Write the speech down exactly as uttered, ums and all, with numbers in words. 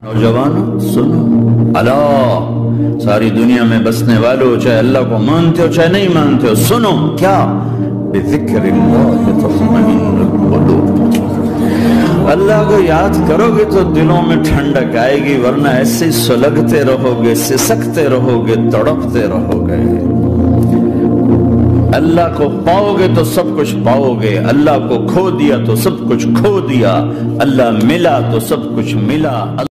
नौजवानों सुनो, अला सारी दुनिया में बसने वालों, चाहे अल्लाह को मानते हो चाहे नहीं मानते हो, सुनो क्या, बिज़िक्रिल्लाह तत्मइन्नुल क़ुलूब। अल्लाह को याद करोगे तो दिलों में ठंडक आएगी, वरना ऐसे सुलगते रहोगे, सिसकते रहोगे, तड़पते रहोगे। अल्लाह को पाओगे तो सब कुछ पाओगे, अल्लाह को खो दिया तो सब कुछ खो दिया, अल्लाह मिला तो सब कुछ मिला।